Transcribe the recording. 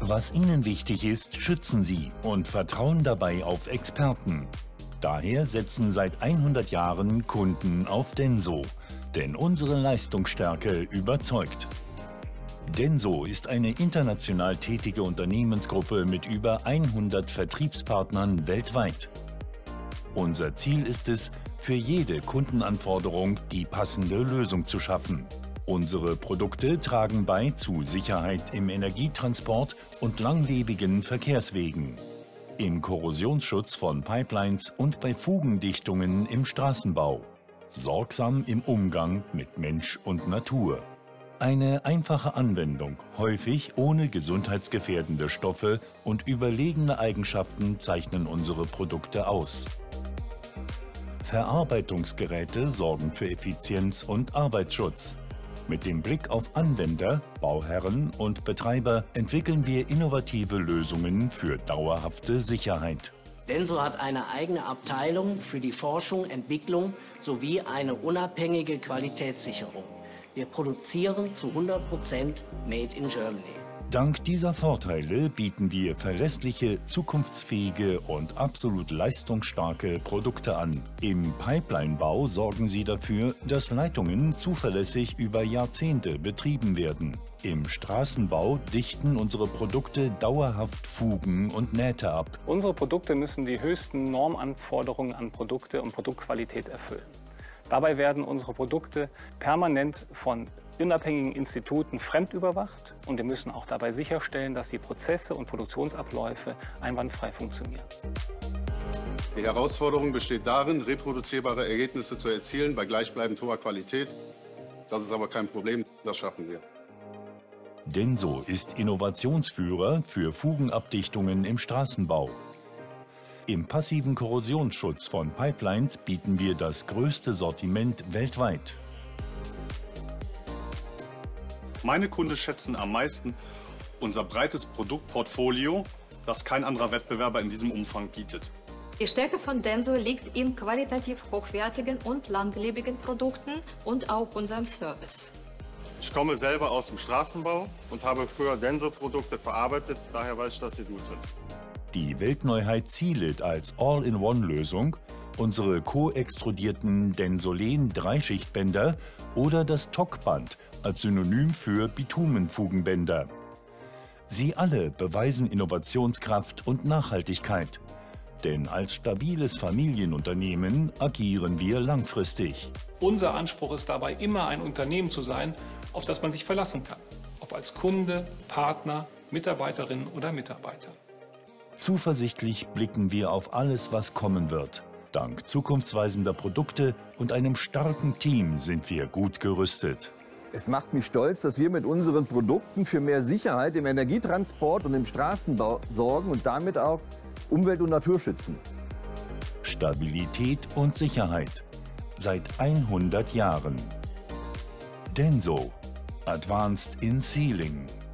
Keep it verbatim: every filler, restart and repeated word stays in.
Was Ihnen wichtig ist, schützen Sie und vertrauen dabei auf Experten. Daher setzen seit hundert Jahren Kunden auf Denso, denn unsere Leistungsstärke überzeugt. Denso ist eine international tätige Unternehmensgruppe mit über hundert Vertriebspartnern weltweit. Unser Ziel ist es, für jede Kundenanforderung die passende Lösung zu schaffen. Unsere Produkte tragen bei zu Sicherheit im Energietransport und langlebigen Verkehrswegen, im Korrosionsschutz von Pipelines und bei Fugendichtungen im Straßenbau, sorgsam im Umgang mit Mensch und Natur. Eine einfache Anwendung, häufig ohne gesundheitsgefährdende Stoffe und überlegene Eigenschaften zeichnen unsere Produkte aus. Verarbeitungsgeräte sorgen für Effizienz und Arbeitsschutz. Mit dem Blick auf Anwender, Bauherren und Betreiber entwickeln wir innovative Lösungen für dauerhafte Sicherheit. Denso hat eine eigene Abteilung für die Forschung, Entwicklung sowie eine unabhängige Qualitätssicherung. Wir produzieren zu hundert Prozent Made in Germany. Dank dieser Vorteile bieten wir verlässliche, zukunftsfähige und absolut leistungsstarke Produkte an. Im Pipelinebau sorgen sie dafür, dass Leitungen zuverlässig über Jahrzehnte betrieben werden. Im Straßenbau dichten unsere Produkte dauerhaft Fugen und Nähte ab. Unsere Produkte müssen die höchsten Normanforderungen an Produkte und Produktqualität erfüllen. Dabei werden unsere Produkte permanent von unabhängigen Instituten fremdüberwacht und wir müssen auch dabei sicherstellen, dass die Prozesse und Produktionsabläufe einwandfrei funktionieren. Die Herausforderung besteht darin, reproduzierbare Ergebnisse zu erzielen bei gleichbleibend hoher Qualität. Das ist aber kein Problem, das schaffen wir. Denso ist Innovationsführer für Fugenabdichtungen im Straßenbau. Im passiven Korrosionsschutz von Pipelines bieten wir das größte Sortiment weltweit. Meine Kunden schätzen am meisten unser breites Produktportfolio, das kein anderer Wettbewerber in diesem Umfang bietet. Die Stärke von Denso liegt in qualitativ hochwertigen und langlebigen Produkten und auch unserem Service. Ich komme selber aus dem Straßenbau und habe früher Denso-Produkte verarbeitet, daher weiß ich, dass sie gut sind. Die Weltneuheit Zieled als All-in-One-Lösung, unsere co-extrudierten Densolen-Dreischichtbänder oder das T O C-Band als Synonym für Bitumenfugenbänder. Sie alle beweisen Innovationskraft und Nachhaltigkeit. Denn als stabiles Familienunternehmen agieren wir langfristig. Unser Anspruch ist dabei, immer ein Unternehmen zu sein, auf das man sich verlassen kann. Ob als Kunde, Partner, Mitarbeiterin oder Mitarbeiter. Zuversichtlich blicken wir auf alles, was kommen wird. Dank zukunftsweisender Produkte und einem starken Team sind wir gut gerüstet. Es macht mich stolz, dass wir mit unseren Produkten für mehr Sicherheit im Energietransport und im Straßenbau sorgen und damit auch Umwelt und Natur schützen. Stabilität und Sicherheit. Seit hundert Jahren. Denso. Advanced in Sealing.